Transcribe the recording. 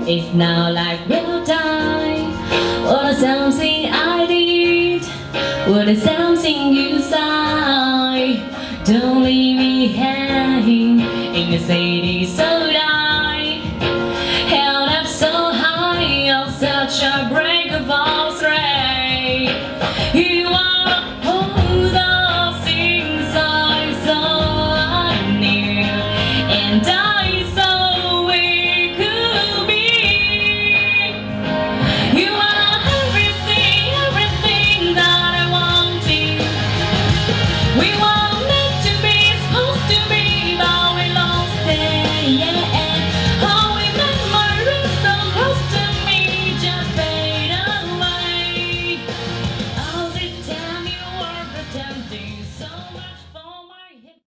It's now like real time. Was it something I did? Was it something you said? Don't leave me hanging in the city so die. Held up so high on such a breakable thread. You are all the things I saw I knew, and I saw we could be. You are everything, everything that I wanted. We were meant to be, supposed to be, but we lost it, yeah. All we memories so close to me just fade away. All the time you were pretending so much.